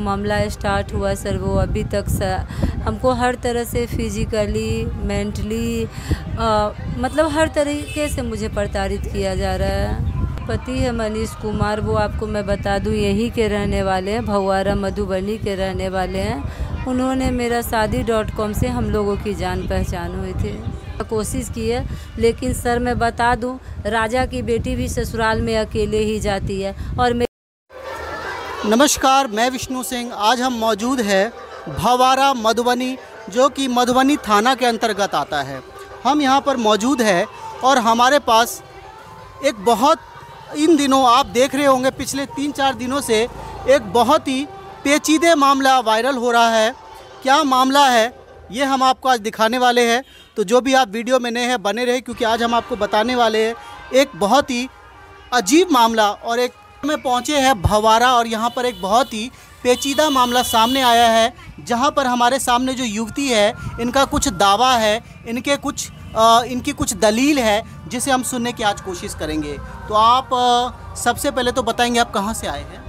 मामला स्टार्ट हुआ सर, वो अभी तक हमको हर तरह से फिजिकली, मेंटली, मतलब हर तरीके से मुझे प्रताड़ित किया जा रहा है। पति है मनीष कुमार, वो आपको मैं बता दूं यहीं के रहने वाले हैं, भवारा मधुबनी के रहने वाले हैं। उन्होंने मेरा शादी.com से हम लोगों की जान पहचान हुई थी। कोशिश की है, लेकिन सर मैं बता दूं, राजा की बेटी भी ससुराल में अकेले ही जाती है। और नमस्कार, मैं विष्णु सिंह। आज हम मौजूद है भवारा मधुबनी, जो कि मधुबनी थाना के अंतर्गत आता है। हम यहाँ पर मौजूद है और हमारे पास एक बहुत, इन दिनों आप देख रहे होंगे पिछले 3-4 दिनों से एक बहुत ही पेचीदे मामला वायरल हो रहा है। क्या मामला है ये हम आपको आज दिखाने वाले हैं, तो जो भी आप वीडियो में नए हैं बने रहे, क्योंकि आज हम आपको बताने वाले हैं एक बहुत ही अजीब मामला। और एक में पहुँचे हैं भवारा और यहाँ पर एक बहुत ही पेचीदा मामला सामने आया है, जहाँ पर हमारे सामने जो युवती है इनका कुछ दावा है, इनकी कुछ दलील है, जिसे हम सुनने की आज कोशिश करेंगे। तो आप सबसे पहले तो बताएंगे आप कहाँ से आए हैं?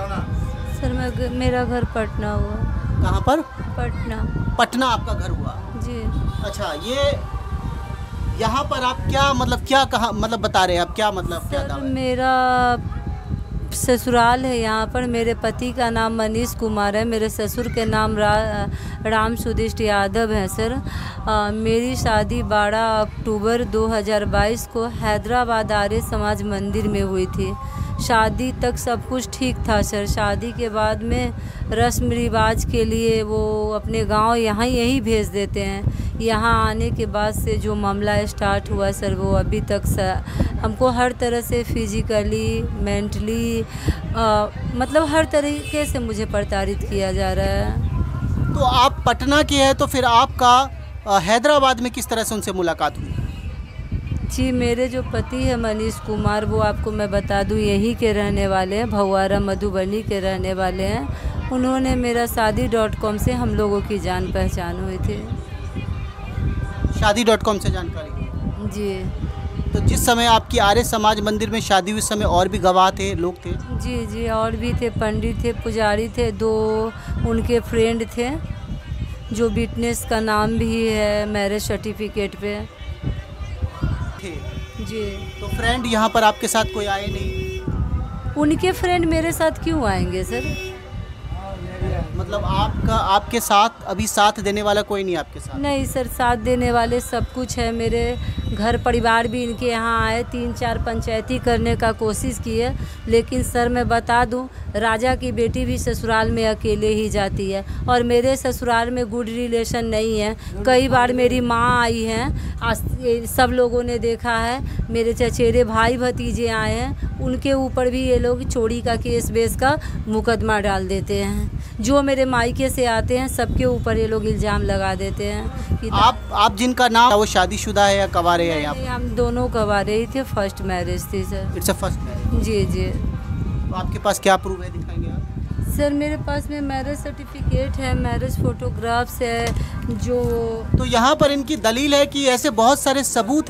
सर मेरा घर पटना हुआ। कहाँ पर? पटना आपका घर हुआ जी। अच्छा, ये यहाँ पर आप क्या बता रहे हैं आप, क्या मतलब क्या दावा है? मेरा ससुराल है यहाँ पर। मेरे पति का नाम मनीष कुमार है, मेरे ससुर के नाम राम सुदिष्ट यादव है सर। मेरी शादी 12 अक्टूबर 2022 को हैदराबाद आर्य समाज मंदिर में हुई थी। शादी तक सब कुछ ठीक था सर। शादी के बाद में रस्म रिवाज के लिए वो अपने गांव यहीं भेज देते हैं। यहाँ आने के बाद से जो मामला स्टार्ट हुआ सर, वो अभी तक हमको हर तरह से फिजिकली, मेंटली, मतलब हर तरीके से मुझे प्रताड़ित किया जा रहा है। तो आप पटना के हैं, तो फिर आपका हैदराबाद में किस तरह से उनसे मुलाकात हुई? जी, मेरे जो पति है मनीष कुमार, वो आपको मैं बता दूं यहीं के रहने वाले हैं, भवारा मधुबनी के रहने वाले हैं। उन्होंने मेरा शादी.com से हम लोगों की जान पहचान हुई थी। शादी.com से जानकारी? जी। तो जिस समय आपकी आर्य समाज मंदिर में शादी हुई, उस समय और भी गवाह थे, लोग थे? जी, और भी थे, पंडित थे, पुजारी थे, 2 उनके फ्रेंड थे, जो विटनेस का नाम भी है मैरिज सर्टिफिकेट पे थे। जी। तो फ्रेंड यहाँ पर आपके साथ कोई आए नहीं? उनके फ्रेंड मेरे साथ क्यों आएंगे सर? मतलब आपके साथ अभी साथ देने वाला कोई नहीं आपके साथ? नहीं सर, साथ देने वाले सब कुछ है। मेरे घर परिवार भी इनके यहाँ आए, 3-4 पंचायती करने का कोशिश की है, लेकिन सर मैं बता दूं, राजा की बेटी भी ससुराल में अकेले ही जाती है। और मेरे ससुराल में गुड रिलेशन नहीं है। कई बार मेरी माँ आई हैं, सब लोगों ने देखा है। मेरे चचेरे भाई भतीजे आए हैं, उनके ऊपर भी ये लोग चोरी का केस बेस का मुकदमा डाल देते हैं। जो मेरे मायके से आते हैं सबके ऊपर ये लोग इल्ज़ाम लगा देते हैं कि आप जिनका नाम, वो शादीशुदा है या कवारे है? नहीं, हम दोनों कवारे ही थे। फर्स्ट मैरिज थी sir. It's a first marriage? जी। तो आपके पास क्या प्रूफ है, दिखाएंगे आप? सर मेरे पास में मैरिज सर्टिफिकेट है, मैरिज फोटोग्राफ्स है जो। तो यहाँ पर इनकी दलील है कि ऐसे बहुत सारे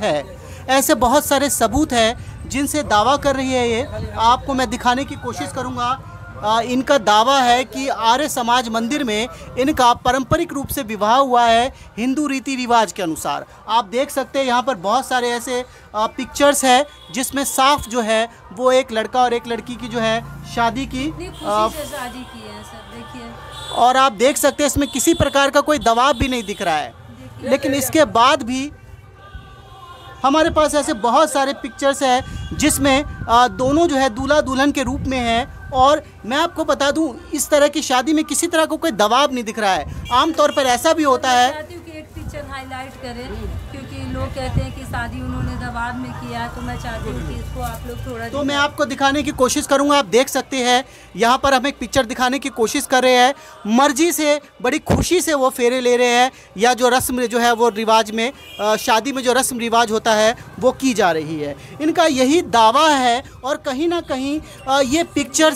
सबूत है जिनसे दावा कर रही है ये। आपको मैं दिखाने की कोशिश करूँगा। इनका दावा है कि आर्य समाज मंदिर में इनका पारंपरिक रूप से विवाह हुआ है हिंदू रीति रिवाज के अनुसार। आप देख सकते हैं यहाँ पर बहुत सारे ऐसे पिक्चर्स है, जिसमें साफ जो है वो एक लड़का और एक लड़की की जो है शादी की शादी की है सर, देखिए। और आप देख सकते हैं इसमें किसी प्रकार का कोई दबाव भी नहीं दिख रहा है। लेकिन इसके बाद भी हमारे पास ऐसे बहुत सारे पिक्चर्स हैं जिसमें दोनों जो है दूल्हा दुल्हन के रूप में हैं। और मैं आपको बता दूं, इस तरह की शादी में किसी तरह का कोई दबाव नहीं दिख रहा है। आमतौर पर ऐसा भी होता है। चाहती हूँ कि एक पिक्चर हाईलाइट करें, क्योंकि लोग कहते हैं कि शादी उन्होंने दबाव में किया, तो मैं चाहती हूँ कि इसको आप लोग थोड़ा। तो मैं आपको दिखाने की कोशिश करूँगा। आप देख सकते हैं यहाँ पर हम एक पिक्चर दिखाने की कोशिश कर रहे हैं। मर्जी से, बड़ी खुशी से वो फेरे ले रहे हैं, या जो रस्म जो है वो रिवाज में, शादी में जो रस्म रिवाज होता है वो की जा रही है। इनका यही दावा है। और कहीं ना कहीं ये पिक्चर्स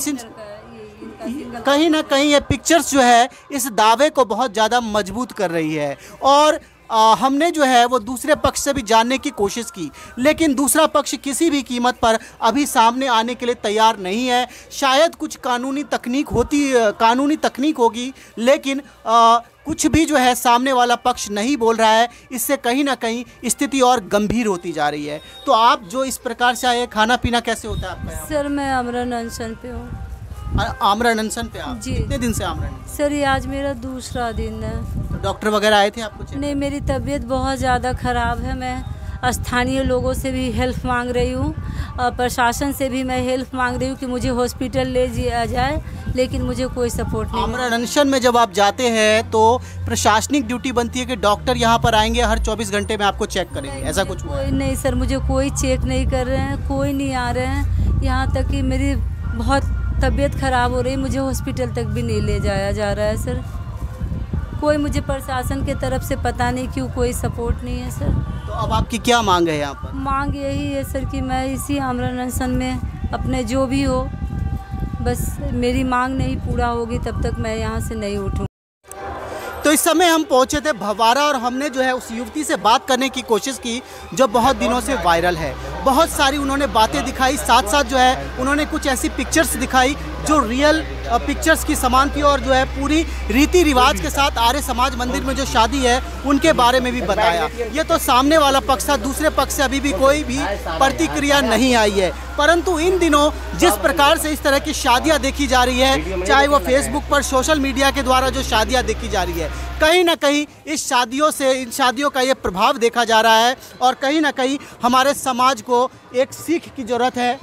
ये पिक्चर्स जो है इस दावे को बहुत ज़्यादा मजबूत कर रही है। और हमने जो है वो दूसरे पक्ष से भी जानने की कोशिश की, लेकिन दूसरा पक्ष किसी भी कीमत पर अभी सामने आने के लिए तैयार नहीं है। शायद कुछ कानूनी तकनीक होगी, लेकिन कुछ भी जो है सामने वाला पक्ष नहीं बोल रहा है। इससे कहीं ना कहीं स्थिति और गंभीर होती जा रही है। तो आप जो इस प्रकार से आए, खाना पीना कैसे होता है आपका? सर मैं आमरण अनशन पे हूँ। आमरण अनशन पे आप? जी। कितने दिन से आमरण? सर ये आज मेरा दूसरा दिन है। तो डॉक्टर वगैरह आए थे आपको? नहीं, मेरी तबीयत बहुत ज़्यादा ख़राब है। मैं स्थानीय लोगों से भी हेल्प मांग रही हूँ और प्रशासन से भी मैं हेल्प मांग रही हूँ कि मुझे हॉस्पिटल ले जाया जाए, लेकिन मुझे कोई सपोर्ट नहीं। आमरण अनशन में जब आप जाते हैं तो प्रशासनिक ड्यूटी बनती है कि डॉक्टर यहाँ पर आएंगे, हर 24 घंटे में आपको चेक करेंगे, ऐसा कुछ? कोई नहीं सर, मुझे कोई चेक नहीं कर रहे हैं, कोई नहीं आ रहे हैं। यहाँ तक कि मेरी बहुत तबीयत ख़राब हो रही, मुझे हॉस्पिटल तक भी नहीं ले जाया जा रहा है सर। कोई मुझे प्रशासन के तरफ से पता नहीं क्यों कोई सपोर्ट नहीं है सर। तो अब आपकी क्या मांग है यहाँ पर? मांग यही है सर कि मैं इसी आमरण अनशन में अपने जो भी हो, बस मेरी मांग नहीं पूरा होगी तब तक मैं यहाँ से नहीं उठूँ। तो इस समय हम पहुंचे थे भवारा और हमने जो है उस युवती से बात करने की कोशिश की जो बहुत दिनों से वायरल है। बहुत सारी उन्होंने बातें दिखाई, साथ साथ जो है उन्होंने कुछ ऐसी पिक्चर्स दिखाई जो रियल पिक्चर्स की समान थी और जो है पूरी रीति रिवाज के साथ आर्य समाज मंदिर में जो शादी है उनके बारे में भी बताया। ये तो सामने वाला पक्ष था, दूसरे पक्ष से अभी भी कोई भी प्रतिक्रिया नहीं आई है। परंतु इन दिनों जिस प्रकार से इस तरह की शादियां देखी जा रही है, चाहे वो फेसबुक पर सोशल मीडिया के द्वारा जो शादियां देखी जा रही है, कहीं ना कहीं इन शादियों का ये प्रभाव देखा जा रहा है और कहीं ना कहीं हमारे समाज को एक सीख की ज़रूरत है।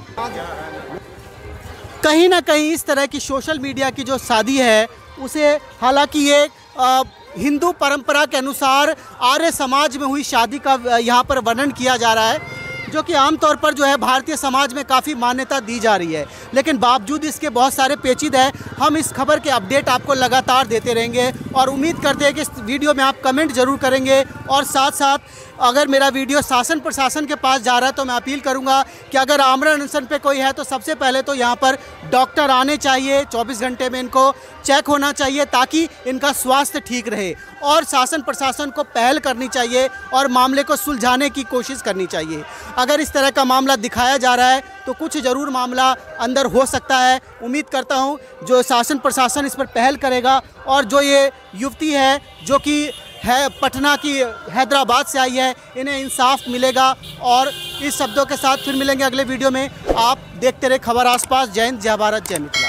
कहीं ना कहीं इस तरह की सोशल मीडिया की जो शादी है उसे, हालांकि ये हिंदू परंपरा के अनुसार आर्य समाज में हुई शादी का यहाँ पर वर्णन किया जा रहा है, जो कि आमतौर पर जो है भारतीय समाज में काफ़ी मान्यता दी जा रही है, लेकिन बावजूद इसके बहुत सारे पेचीदे हैं। हम इस खबर के अपडेट आपको लगातार देते रहेंगे और उम्मीद करते हैं कि इस वीडियो में आप कमेंट जरूर करेंगे। और साथ साथ अगर मेरा वीडियो शासन प्रशासन के पास जा रहा है तो मैं अपील करूंगा कि अगर आमरण अनशन पे कोई है तो सबसे पहले तो यहाँ पर डॉक्टर आने चाहिए, 24 घंटे में इनको चेक होना चाहिए ताकि इनका स्वास्थ्य ठीक रहे, और शासन प्रशासन को पहल करनी चाहिए और मामले को सुलझाने की कोशिश करनी चाहिए। अगर इस तरह का मामला दिखाया जा रहा है तो कुछ ज़रूर मामला अंदर हो सकता है। उम्मीद करता हूँ जो शासन प्रशासन इस पर पहल करेगा और जो ये युवती है जो कि है पटना की, हैदराबाद से आई है, इन्हें इंसाफ मिलेगा। और इस शब्दों के साथ फिर मिलेंगे अगले वीडियो में। आप देखते रहे खबर आसपास। जय हिंद, जय भारत, जय मित्र।